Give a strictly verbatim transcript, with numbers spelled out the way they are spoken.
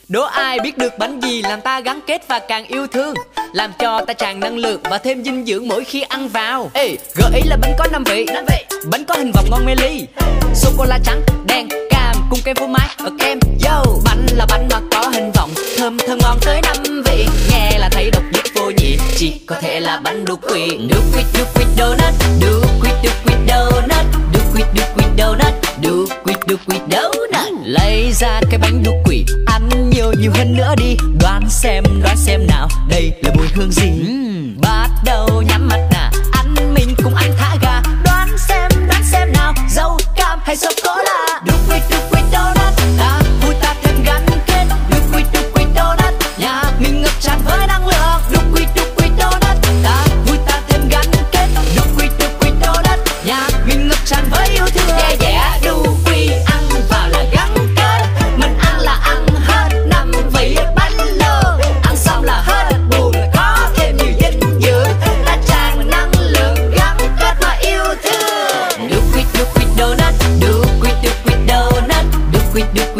Đố ai biết được bánh gì làm ta gắn kết và càng yêu thương, làm cho ta tràn năng lượng và thêm dinh dưỡng mỗi khi ăn vào. Ê, gợi ý là bánh có năm vị, bánh có hình vòng ngon mê ly, sô cô la trắng, đen, cam cùng kem phô mai và kem. Yo, bánh là bánh mà có hình vòng, thơm thơm ngon tới năm vị, nghe là thấy độc nhất vô nhị, chỉ có thể là bánh đu quỵt. Đu quỵt, đu quỵt donut, đu quỵt, đu quỵt donut, đu quỵt, đu quỵt donut, đu quỵt, đu quỵt donut. Lấy ra cái bánh đu quỵt, ăn nhiều nhiều hơn nữa đi, đoán xem đoán xem nào đây là mùi hương gì. uhm. Bắt đầu nhắm mắt nè, ăn mình cùng ăn thả ga, đoán xem đoán xem nào, dâu cam hay sô cô la. Đu quỵt, đu quỵt donut, ta vui ta thêm gắn kết. Đu quỵt, đu quỵt donut, nhà mình ngập tràn với năng lượng. Đu quỵt, đu quỵt donut, ta vui ta thêm gắn kết. Đu quỵt, đu quỵt donut, nhà mình ngập tràn với yêu thương. Yeah yeah, đu quỵt ăn vào là gắn kết, mình ăn là ăn hết năm vị bánh lơ, ăn xong là hết buồn, có thêm nhiều dinh dưỡng, ta tràn năng lượng gắn kết và yêu thương. Đu quỵt, đu quỵt donut, đu quỵt, đu quỵt donut, đu quỵt, đu